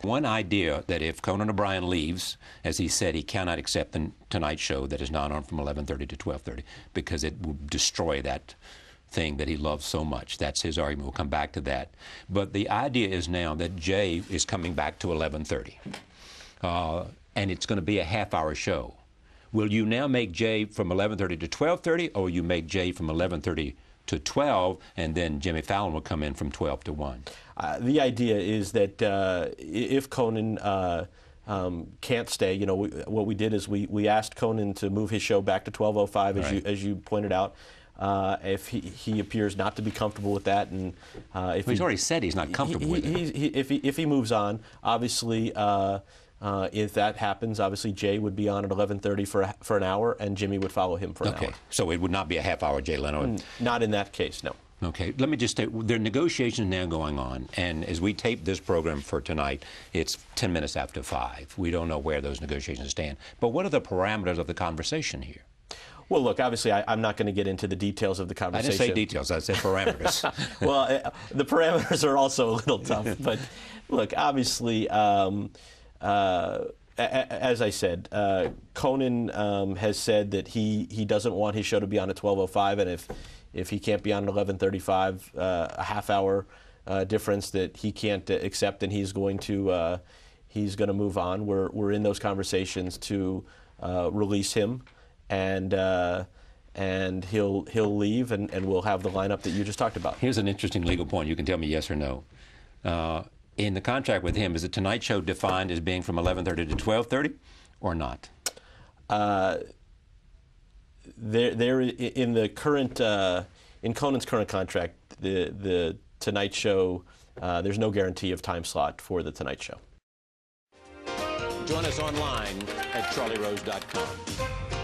One idea that if Conan O'Brien leaves, as he said, he cannot accept the Tonight Show that is not on from 11:30 to 12:30 because it will destroy that thing that he loves so much. That's his argument. We'll come back to that. But the idea is now that Jay is coming back to 11:30, and it's going to be a half-hour show. Will you now make Jay from 11:30 to 12:30, or will you make Jay from 11:30 to 12, and then Jimmy Fallon will come in from 12 to 1? The idea is that if Conan can't stay, you know, what we did is we asked Conan to move his show back to 12:05, as you pointed out. If he appears not to be comfortable with that, and if he's already said he's not comfortable with it. If he moves on, obviously, if that happens, obviously Jay would be on at 11:30 for an hour, and Jimmy would follow him for an hour. Okay, so it would not be a half-hour Jay Leno. Not in that case, no. Okay, let me just say, there are negotiations now going on, and as we tape this program for tonight, it's 10 minutes after 5. We don't know where those negotiations stand. But what are the parameters of the conversation here? Well, look, obviously, I'm not going to get into the details of the conversation. I didn't say details, I said parameters. Well, the parameters are also a little tough. But look, obviously, as I said, Conan has said that he doesn't want his show to be on at 12:05, and if he can't be on at 11:35, a half-hour difference that he can't accept, and he's going to move on. We're in those conversations to release him. And he'll leave, and we'll have the lineup that you just talked about. Here's an interesting legal point. You can tell me yes or no. In the contract with him, is the Tonight Show defined as being from 11:30 to 12:30, or not? There in the current in Conan's current contract, the Tonight Show, there's no guarantee of time slot for the Tonight Show. Join us online at charlierose.com.